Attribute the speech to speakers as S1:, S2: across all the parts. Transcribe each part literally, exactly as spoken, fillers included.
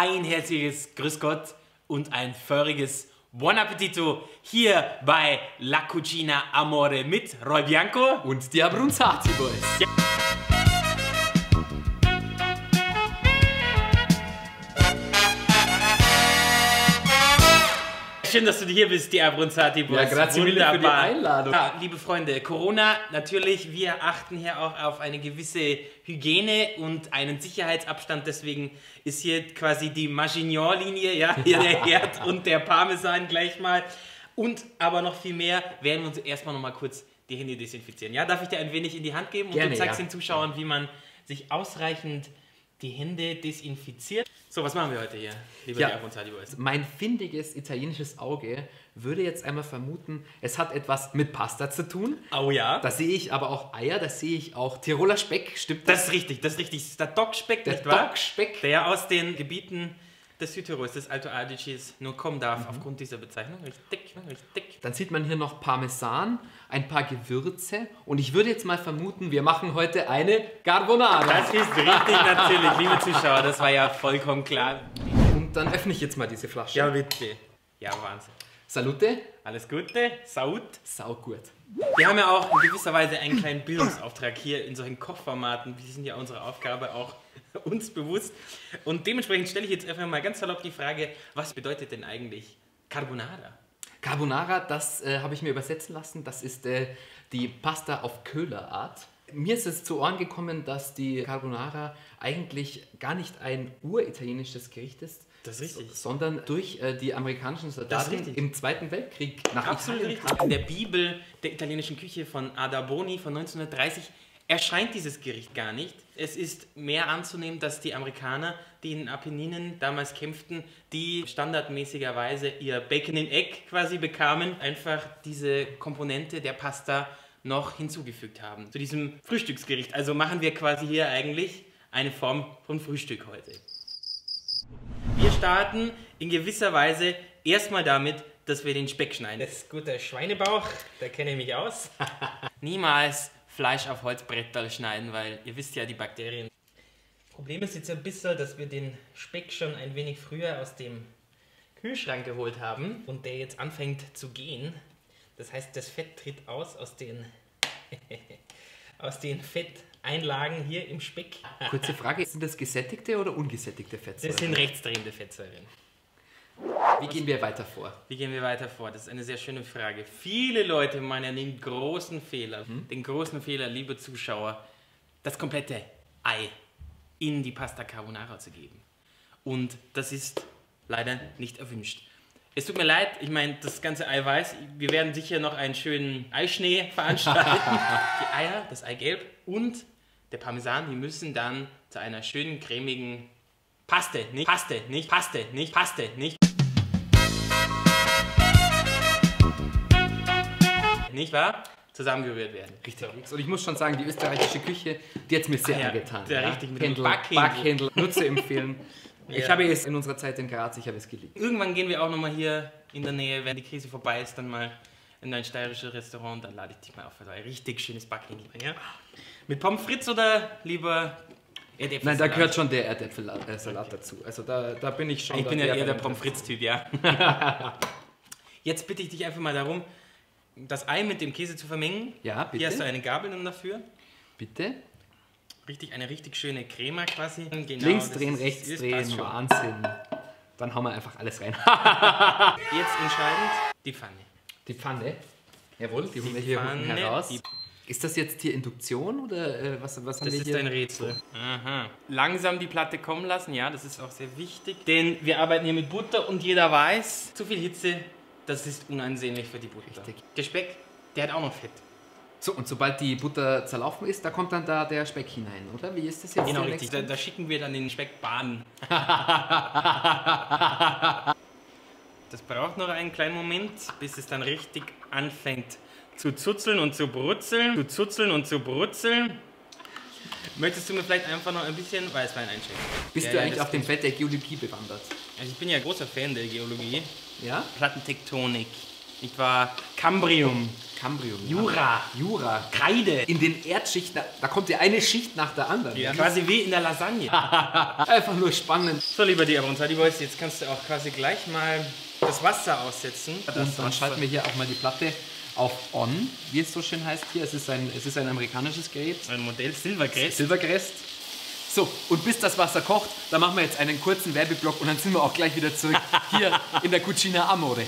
S1: ein herzliches Grüß Gott und ein feuriges Buon Appetito hier bei La Cucina Amore mit Roy Bianco
S2: und die Abruzzati Boys. Ja.
S1: Schön, dass du hier bist, die Abruzzati Boys.
S2: Ja, grazie mille für die Einladung.
S1: Ja, liebe Freunde, Corona, natürlich, wir achten hier auch auf eine gewisse Hygiene und einen Sicherheitsabstand. Deswegen ist hier quasi die Maginot-Linie, ja, hier der Herd und der Parmesan gleich mal. Und aber noch viel mehr, werden wir uns erstmal noch mal kurz die Hände desinfizieren. Ja, darf ich dir ein wenig in die Hand geben? Und
S2: Gerne,
S1: du zeigst
S2: ja.
S1: den Zuschauern, wie man sich ausreichend die Hände desinfiziert. So, was machen wir heute hier, liebe
S2: ja,
S1: Abruzzati Boys?
S2: Mein findiges italienisches Auge würde jetzt einmal vermuten, es hat etwas mit Pasta zu tun.
S1: Oh ja.
S2: Da sehe ich aber auch Eier, da sehe ich auch Tiroler Speck, stimmt das?
S1: Das ist richtig, das ist richtig. Das ist der Dockspeck,
S2: Der
S1: nicht wahr?
S2: Dockspeck.
S1: Der aus den Gebieten des Südtirols, des Alto Adigis, nur kommen darf, mhm. aufgrund dieser Bezeichnung. Richtig, richtig.
S2: Dann sieht man hier noch Parmesan, ein paar Gewürze und ich würde jetzt mal vermuten, wir machen heute eine Carbonara.
S1: Das ist richtig natürlich, liebe Zuschauer, das war ja vollkommen klar.
S2: Und dann öffne ich jetzt mal diese Flasche.
S1: Ja, bitte. Ja, Wahnsinn.
S2: Salute.
S1: Alles Gute. Saut.
S2: Sau gut.
S1: Wir haben ja auch in gewisser Weise einen kleinen Bildungsauftrag hier in solchen Kochformaten. Die sind ja unsere Aufgabe auch uns bewusst. Und dementsprechend stelle ich jetzt einfach mal ganz salopp die Frage, was bedeutet denn eigentlich Carbonara?
S2: Carbonara, das äh, habe ich mir übersetzen lassen. Das ist äh, die Pasta auf Köhlerart. Mir ist es zu Ohren gekommen, dass die Carbonara eigentlich gar nicht ein uritalienisches Gericht ist.
S1: Das ist richtig.
S2: Sondern durch äh, die amerikanischen Soldaten im Zweiten Weltkrieg nach
S1: Absolut
S2: Italien
S1: richtig. In der Bibel der italienischen Küche von Ada Boni von neunzehnhundertdreißig erscheint dieses Gericht gar nicht. Es ist mehr anzunehmen, dass die Amerikaner, die in den Apenninen damals kämpften, die standardmäßigerweise ihr Bacon in Egg quasi bekamen, einfach diese Komponente der Pasta noch hinzugefügt haben zu diesem Frühstücksgericht. Also machen wir quasi hier eigentlich eine Form von Frühstück heute. Wir starten in gewisser Weise erstmal damit, dass wir den Speck schneiden. Das ist guter Schweinebauch, da kenne ich mich aus. Niemals Fleisch auf Holzbrettel schneiden, weil ihr wisst ja, die Bakterien. Problem ist jetzt ein bisschen, dass wir den Speck schon ein wenig früher aus dem Kühlschrank geholt haben und der jetzt anfängt zu gehen. Das heißt, das Fett tritt aus aus den, aus den Fetteinlagen hier im Speck.
S2: Kurze Frage, sind das gesättigte oder ungesättigte Fettsäuren?
S1: Das sind rechtsdrehende Fettsäuren.
S2: Wie gehen wir weiter vor?
S1: Wie gehen wir weiter vor? Das ist eine sehr schöne Frage. Viele Leute meinen den großen Fehler, hm? den großen Fehler, liebe Zuschauer, das komplette Ei in die Pasta Carbonara zu geben. Und das ist leider nicht erwünscht. Es tut mir leid, ich meine, das ganze Eiweiß, wir werden sicher noch einen schönen Eischnee veranstalten. Die Eier, das Eigelb und der Parmesan, die müssen dann zu einer schönen cremigen Paste, nicht Paste, nicht Paste, nicht Paste, nicht nicht wahr? Zusammengerührt werden.
S2: Richtig. Und ich muss schon sagen, die österreichische Küche, die hat es mir sehr
S1: ah, ja,
S2: angetan.
S1: Sehr
S2: ja?
S1: richtig, mit
S2: Händel,
S1: dem Backhändel.
S2: Backhändel, nur zu empfehlen.
S1: Ja.
S2: Ich habe es in unserer Zeit in Graz, ich habe es geliebt.
S1: Irgendwann gehen wir auch nochmal hier in der Nähe, wenn die Krise vorbei ist, dann mal in ein steirisches Restaurant, dann lade ich dich mal auf für ein richtig schönes Backhändel. Ja? Mit Pommes frites oder lieber Erdäpfelsalat?
S2: Nein, da gehört schon der Erdäpfelsalat okay. dazu. Also da, da bin ich schon...
S1: Ich bin ja eher der Pommes frites Typ, ja. Jetzt bitte ich dich einfach mal darum, das Ei mit dem Käse zu vermengen.
S2: Ja, bitte.
S1: Hier hast du eine Gabel dann dafür.
S2: Bitte.
S1: Richtig, eine richtig schöne Crema quasi. Genau,
S2: links drehen,
S1: ist,
S2: rechts
S1: ist,
S2: drehen, Wahnsinn. Dann hauen wir einfach alles rein.
S1: Jetzt entscheidend die Pfanne.
S2: Die Pfanne? Jawohl, die holen wir hier unten heraus. Ist das jetzt hier Induktion oder äh, was, was haben
S1: das
S2: wir hier?
S1: Das ist ein Rätsel. Aha. Langsam die Platte kommen lassen, ja, das ist auch sehr wichtig. Denn wir arbeiten hier mit Butter und jeder weiß, zu viel Hitze, das ist unansehnlich für die Butter.
S2: Richtig.
S1: Der Speck, der hat auch noch Fett.
S2: So, und sobald die Butter zerlaufen ist, da kommt dann da der Speck hinein, oder? Wie ist das jetzt?
S1: Genau, richtig. Da, da schicken wir dann den Speck baden. Das braucht noch einen kleinen Moment, bis es dann richtig anfängt zu zuzeln und zu brutzeln. Zu zuzeln und zu brutzeln. Möchtest du mir vielleicht einfach noch ein bisschen Weißwein einschenken?
S2: Bist
S1: ja,
S2: du
S1: ja,
S2: eigentlich auf dem Feld der Geologie bewandert?
S1: Also ich bin ja großer Fan der Geologie.
S2: Ja?
S1: Plattentektonik. Ich war Cambrium.
S2: Cambrium.
S1: Jura.
S2: Jura.
S1: Kreide.
S2: In den Erdschichten, da, da kommt ja eine Schicht nach der anderen.
S1: Ja, quasi wie in der Lasagne.
S2: Einfach nur spannend.
S1: So, lieber die Abronzadi Boys, jetzt kannst du auch quasi gleich mal das Wasser aussetzen.
S2: Und dann schalten wir hier auch mal die Platte auf On, wie es so schön heißt hier. Es ist ein, es ist ein amerikanisches Gerät.
S1: Ein Modell Silvercrest.
S2: Silvercrest. So, und bis das Wasser kocht, da machen wir jetzt einen kurzen Werbeblock und dann sind wir auch gleich wieder zurück hier in der Cucina Amore.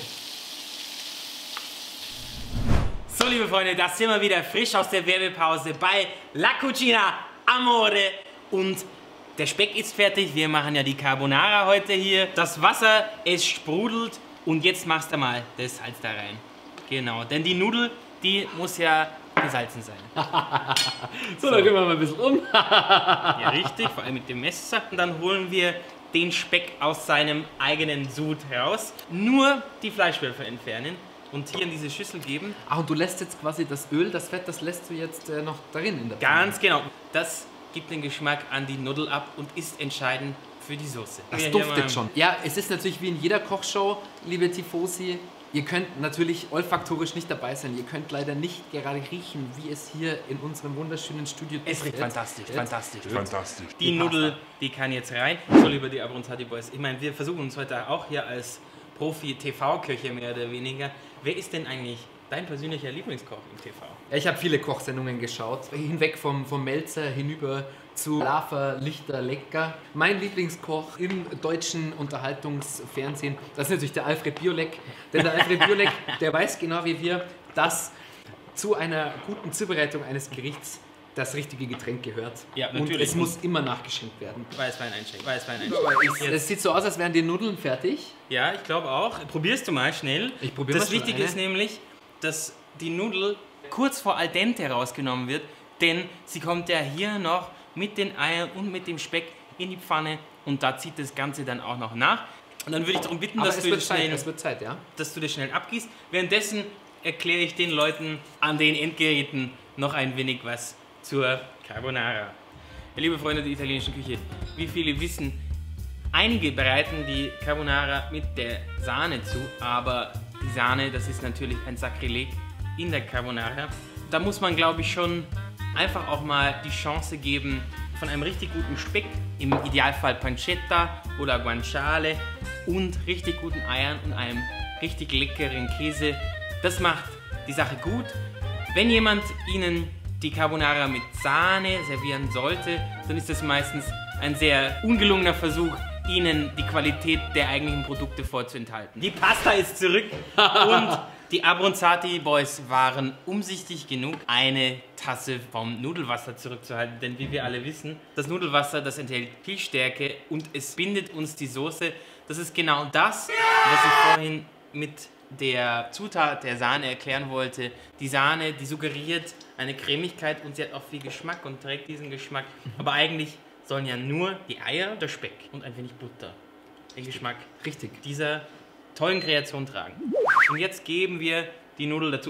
S1: So, liebe Freunde, da sind wir wieder frisch aus der Werbepause bei La Cucina Amore. Und der Speck ist fertig. Wir machen ja die Carbonara heute hier. Das Wasser, es sprudelt. Und jetzt machst du mal das Salz da rein. Genau, denn die Nudel, die muss ja gesalzen sein.
S2: So, so, dann gehen wir mal ein bisschen um.
S1: Ja, richtig, vor allem mit dem Messer. Und dann holen wir den Speck aus seinem eigenen Sud heraus. Nur die Fleischwölfe entfernen und hier in diese Schüssel geben.
S2: Ach, und du lässt jetzt quasi das Öl, das Fett, das lässt du jetzt äh, noch darin in der Pfanne.
S1: Ganz genau. Das gibt den Geschmack an die Nudel ab und ist entscheidend für die Soße.
S2: Das
S1: wir
S2: duftet schon. Ja, es ist natürlich wie in jeder Kochshow, liebe Tifosi. Ihr könnt natürlich olfaktorisch nicht dabei sein. Ihr könnt leider nicht gerade riechen, wie es hier in unserem wunderschönen Studio duftet.
S1: Es riecht fantastisch,
S2: Jetzt.
S1: fantastisch.
S3: Fantastisch.
S1: Die, die Nudel, die kann jetzt rein. So, lieber die Abronzadi Boys. Ich meine, wir versuchen uns heute auch hier als Profi-T V-Köche mehr oder weniger. Wer ist denn eigentlich dein persönlicher Lieblingskoch im T V?
S2: Ja, ich habe viele Kochsendungen geschaut. Hinweg vom, vom Melzer hinüber zu Lava, Lichter, Lecker. Mein Lieblingskoch im deutschen Unterhaltungsfernsehen, das ist natürlich der Alfred Biolek. Denn der Alfred Biolek, der weiß genau wie wir, dass zu einer guten Zubereitung eines Gerichts das richtige Getränk gehört.
S1: Ja,
S2: und
S1: natürlich.
S2: es muss immer nachgeschenkt werden.
S1: Weißwein einschenken. Weißwein einschenken.
S2: Es sieht so aus, als wären die Nudeln fertig.
S1: Ja, ich glaube auch. Probierst du mal schnell.
S2: Ich probiere
S1: Das
S2: mal
S1: Wichtige
S2: eine.
S1: ist nämlich, dass die Nudel kurz vor al dente rausgenommen wird, denn sie kommt ja hier noch mit den Eiern und mit dem Speck in die Pfanne und da zieht das Ganze dann auch noch nach. Und dann würde ich darum bitten,
S2: Aber
S1: dass
S2: es
S1: du,
S2: wird
S1: das
S2: Zeit,
S1: schnell,
S2: es wird Zeit, ja?
S1: dass du das schnell abgießt. Währenddessen erkläre ich den Leuten an den Endgeräten noch ein wenig was zur Carbonara. Ja, liebe Freunde der italienischen Küche, wie viele wissen, einige bereiten die Carbonara mit der Sahne zu, aber die Sahne, das ist natürlich ein Sakrileg in der Carbonara. Da muss man, glaube ich, schon einfach auch mal die Chance geben, von einem richtig guten Speck, im Idealfall Pancetta oder Guanciale und richtig guten Eiern und einem richtig leckeren Käse. Das macht die Sache gut. Wenn jemand Ihnen die Carbonara mit Sahne servieren sollte, dann ist das meistens ein sehr ungelungener Versuch, Ihnen die Qualität der eigentlichen Produkte vorzuenthalten. Die Pasta ist zurück und die Abronzadi Boys waren umsichtig genug, eine Tasse vom Nudelwasser zurückzuhalten, denn wie wir alle wissen, das Nudelwasser, das enthält viel Stärke und es bindet uns die Soße. Das ist genau das, was ich vorhin mit der Zutat der Sahne erklären wollte. Die Sahne, die suggeriert eine Cremigkeit und sie hat auch viel Geschmack und trägt diesen Geschmack. Aber eigentlich sollen ja nur die Eier, der Speck und ein wenig Butter den Geschmack
S2: Richtig.
S1: dieser tollen Kreation tragen. Und jetzt geben wir die Nudel dazu.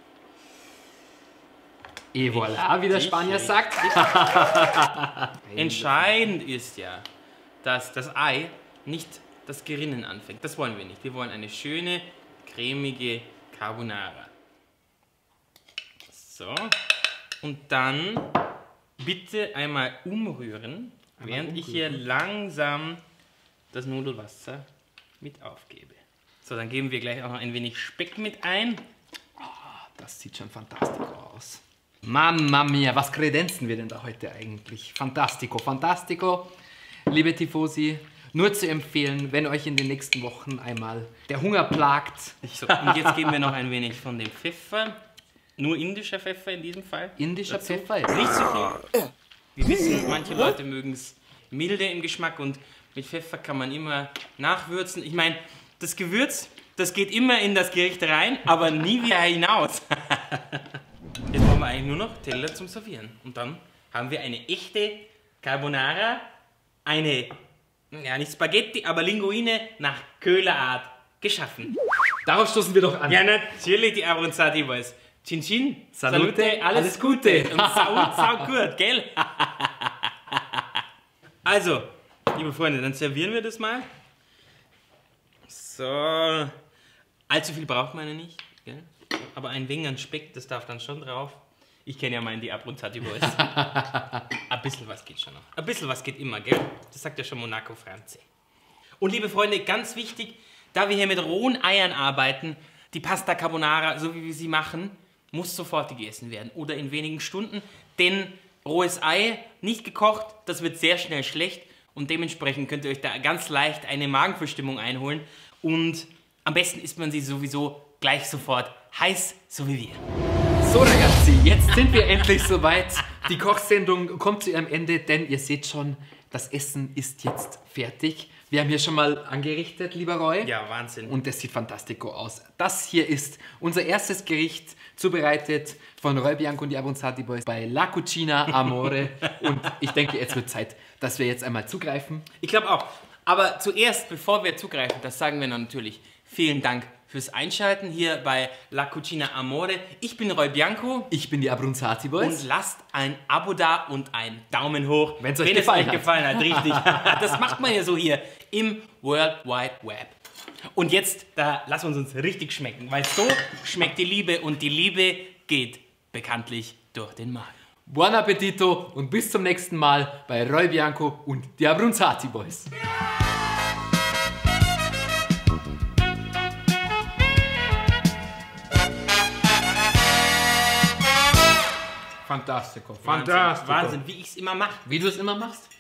S2: Et voilà, wie der
S1: Richtig,
S2: Spanier
S1: richtig.
S2: sagt.
S1: Entscheidend ist ja, dass das Ei nicht das Gerinnen anfängt. Das wollen wir nicht. Wir wollen eine schöne, cremige Carbonara. So. Und dann bitte einmal umrühren,
S2: Einmal
S1: während
S2: umrühren.
S1: ich hier langsam das Nudelwasser mit aufgebe. So, dann geben wir gleich auch noch ein wenig Speck mit ein.
S2: Das sieht schon fantastisch aus. Mamma mia, was kredenzen wir denn da heute eigentlich? Fantastico, fantastico. Liebe Tifosi, nur zu empfehlen, wenn euch in den nächsten Wochen einmal der Hunger plagt.
S1: So, und jetzt geben wir noch ein wenig von dem Pfeffer. Nur indischer Pfeffer in diesem Fall.
S2: Indischer
S1: dazu.
S2: Pfeffer, ja.
S1: Nicht so viel. Wir wissen, manche Leute mögen es milde im Geschmack und mit Pfeffer kann man immer nachwürzen. Ich meine, das Gewürz, das geht immer in das Gericht rein, aber nie wieder hinaus. Jetzt brauchen wir eigentlich nur noch Teller zum Servieren. Und dann haben wir eine echte Carbonara, eine, ja nicht Spaghetti, aber Linguine nach Köhlerart geschaffen.
S2: Darauf stoßen wir doch an.
S1: Ja, natürlich, die Abronzadi Boys. Chin Chin,
S2: Salute,
S1: Salute, alles,
S2: alles
S1: Gute.
S2: Gute.
S1: Und sau, sau gut, gell? Also, liebe Freunde, dann servieren wir das mal. So. Allzu viel braucht man ja nicht. gell? Aber ein wenig an Speck, das darf dann schon drauf. Ich kenne ja meinen die Abronzati Boys. Ein bisschen was geht schon noch. Ein bisschen was geht immer, gell? Das sagt ja schon Monaco Franze. Und liebe Freunde, ganz wichtig, da wir hier mit rohen Eiern arbeiten, die Pasta Carbonara, so wie wir sie machen, muss sofort gegessen werden oder in wenigen Stunden, denn rohes Ei, nicht gekocht, das wird sehr schnell schlecht und dementsprechend könnt ihr euch da ganz leicht eine Magenverstimmung einholen und am besten isst man sie sowieso gleich sofort heiß, so wie wir.
S2: So ragazzi, jetzt sind wir endlich soweit. Die Kochsendung kommt zu ihrem Ende, denn ihr seht schon, das Essen ist jetzt fertig. Wir haben hier schon mal angerichtet, lieber Roy.
S1: Ja, Wahnsinn.
S2: Und es sieht fantastico aus. Das hier ist unser erstes Gericht, zubereitet von Roy Bianco und die Abronzati Boys bei La Cucina Amore. Und ich denke, jetzt wird Zeit, dass wir jetzt einmal zugreifen.
S1: Ich glaube auch. Aber zuerst, bevor wir zugreifen, das sagen wir natürlich, vielen Dank fürs Einschalten hier bei La Cucina Amore. Ich bin Roy Bianco.
S2: Ich bin die Abronzati Boys.
S1: Und lasst ein Abo da und einen Daumen hoch,
S2: Wenn's euch
S1: wenn
S2: gefallen
S1: es euch
S2: hat.
S1: gefallen hat. Richtig. Das macht man ja so hier im World Wide Web. Und jetzt, da lass uns uns richtig schmecken, weil so schmeckt die Liebe und die Liebe geht bekanntlich durch den Magen.
S2: Buon appetito und bis zum nächsten Mal bei Roy Bianco und die Abronzati Boys. Fantastico,
S1: Wahnsinn, Wahnsinn, wie ich es immer mache.
S2: Wie du es immer machst.